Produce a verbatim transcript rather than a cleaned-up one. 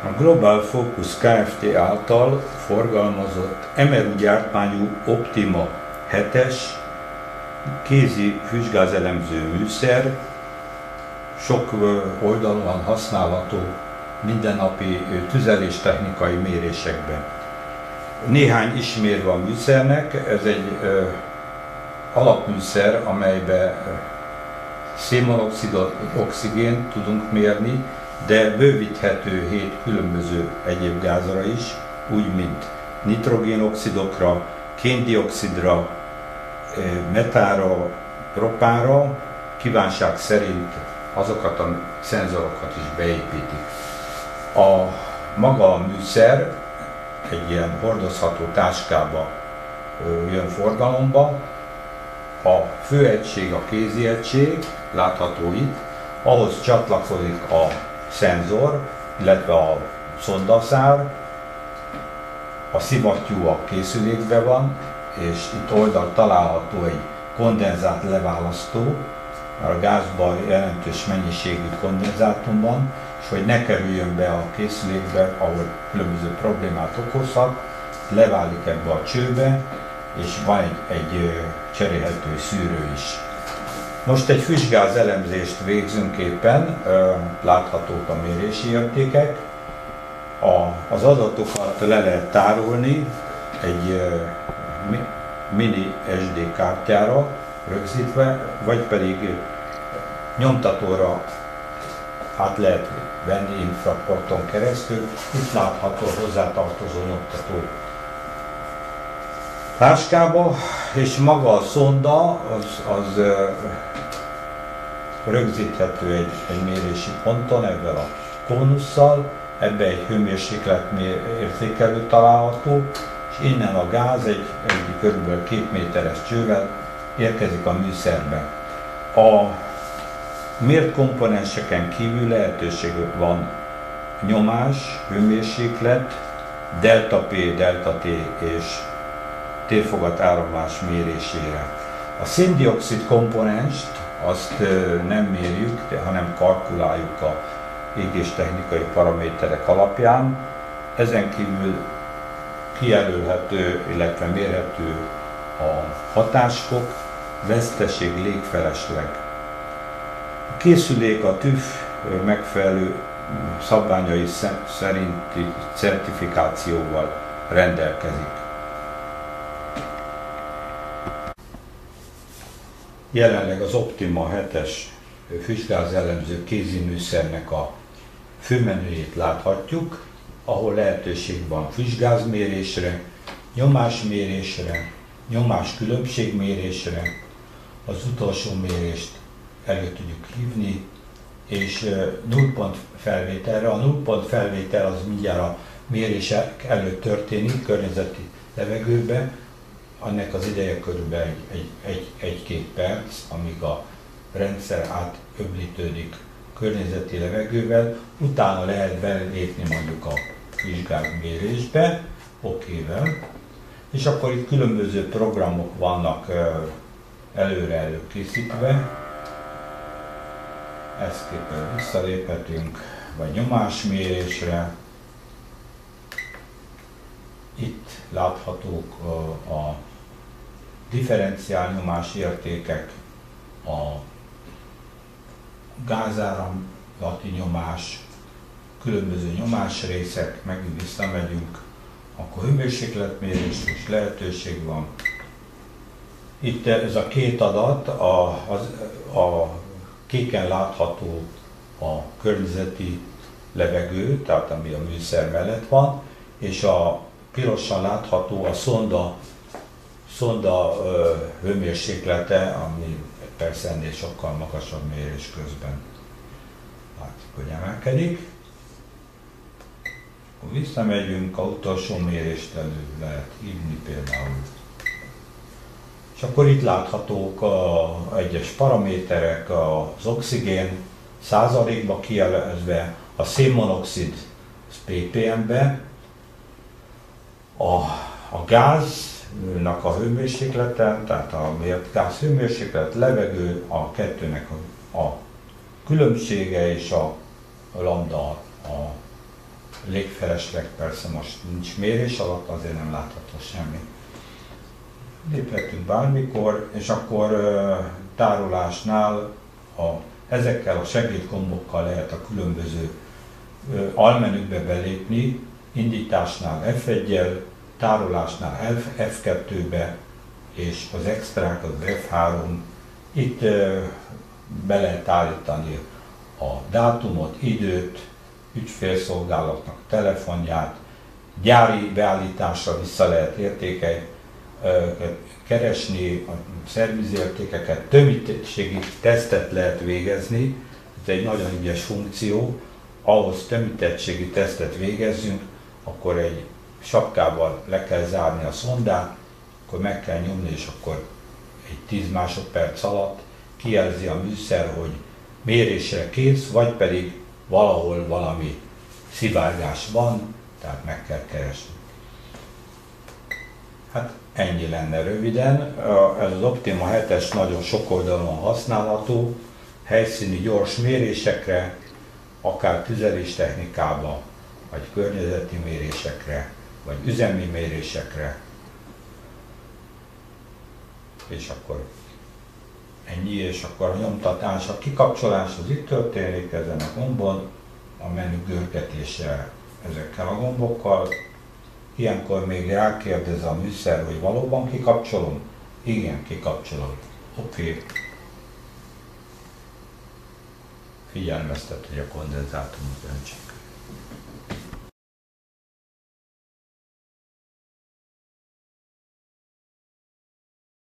A Global Focus Kft. Által forgalmazott emeru gyártmányú Optima hetes kézi füstgázelemző műszer, sok oldalon használható mindennapi tüzeléstechnikai mérésekben. Néhány ismérve a műszernek, ez egy ö, alapműszer, amelybe szénmonoxidot, oxigént tudunk mérni, de bővíthető hét különböző egyéb gázra is, úgy mint nitrogénoxidokra, kén-dioxidra, metára, propánra, kívánság szerint azokat a szenzorokat is beépítik. A maga a műszer egy ilyen hordozható táskába jön forgalomba. A főegység a kézi egység, látható itt, ahhoz csatlakozik a szenzor, illetve a szondaszár, a szivattyú a készülékben van, és itt oldalt található egy kondenzát leválasztó, a gázban jelentős mennyiségű kondenzátum van, és hogy ne kerüljön be a készülékbe, ahol különböző problémát okozhat, leválik ebbe a csőbe, és van egy, egy cserélhető szűrő is. Most egy füstgáz elemzést végzünk éppen, láthatók a mérési értékek. A, az adatokat le lehet tárolni egy mini es dé kártyára rögzítve, vagy pedig nyomtatóra át lehet venni infraporton keresztül. Itt látható hozzátartozó nyomtató táskába, és maga a szonda az, az rögzíthető egy, egy mérési ponton, ebben a kónusszal, ebben egy hőmérséklet érzékelő található, és innen a gáz egy, egy kb. két méteres csővel érkezik a műszerbe. A mért komponenseken kívül lehetőség van nyomás, hőmérséklet, delta P, delta T és térfogat áramlás mérésére. A széndioxid komponenst azt nem mérjük, hanem kalkuláljuk a égéstechnikai paraméterek alapján. Ezen kívül kijelölhető, illetve mérhető a hatásfok, veszteség, légfelesleg. A készülék a TÜV megfelelő szabványai szerinti certifikációval rendelkezik. Jelenleg az Optima hetes füstgáz elemző kézi műszernek a főmenüjét láthatjuk, ahol lehetőség van füstgázmérésre, nyomásmérésre, nyomás-különbségmérésre, az utolsó mérést elő tudjuk hívni, és nullpont felvételre. A nullpont felvétel az mindjárt a mérések előtt történik, környezeti levegőbe, annak az ideje körülbelül egy-két perc, amíg a rendszer átöblítődik környezeti levegővel, utána lehet belépni mondjuk a füstgázmérésbe, okével, és akkor itt különböző programok vannak előre előkészítve, ezt képen visszaléphetünk, vagy nyomásmérésre. Itt láthatók a differenciál nyomás értékek, a gázáramlati nyomás, különböző nyomásrészek, megint visszamegyünk, akkor hőmérsékletmérés is lehetőség van. Itt ez a két adat, a, az, a kéken látható a környezeti levegő, tehát ami a műszer mellett van, és a pirosan látható a szonda, szonda ö, hőmérséklete, ami persze ennél sokkal magasabb mérés közben látszik, hogy emelkedik. Akkor visszamegyünk, a utolsó mérést elő lehet hívni például. És akkor itt láthatók a egyes paraméterek, az oxigén százalékba kijelezve, a szénmonoxid pé pé em-be, a, a gáznak a hőmérséklete, tehát a mért gáz hőmérséklet, levegő, a kettőnek a, a különbsége és a lambda a légfelesleg persze most nincs mérés alatt, azért nem látható semmi. Léphetünk bármikor, és akkor uh, tárolásnál a, ezekkel a segédgombokkal lehet a különböző uh, almenükbe belépni, indításnál F egyel, tárolásnál F kettőbe, és az extrák az F három. Itt uh, be lehet állítani a dátumot, időt, ügyfélszolgálatnak telefonját, gyári beállításra vissza lehet értékeket keresni, a szervizértékeket, tömítettségi tesztet lehet végezni, ez egy nagyon ügyes funkció, ahhoz tömítettségi tesztet végezzünk, akkor egy sapkával le kell zárni a szondát, akkor meg kell nyomni, és akkor egy tíz másodperc alatt kijelzi a műszer, hogy mérésre kész, vagy pedig valahol valami szivárgás van, tehát meg kell keresni. Hát ennyi lenne röviden. Ez az Optima hetes nagyon sok oldalon használható, helyszíni gyors mérésekre, akár tüzeléstechnikába, vagy környezeti mérésekre, vagy üzemi mérésekre. És akkor ennyi, és akkor a nyomtatás, a kikapcsolás az itt történik ezen a gombon, a menü görgetése ezekkel a gombokkal. Ilyenkor még rákérdez a műszer, hogy valóban kikapcsolom? Igen, kikapcsolom. Oké. Okay. Figyelmeztet, hogy a kondenzátumot öntsek.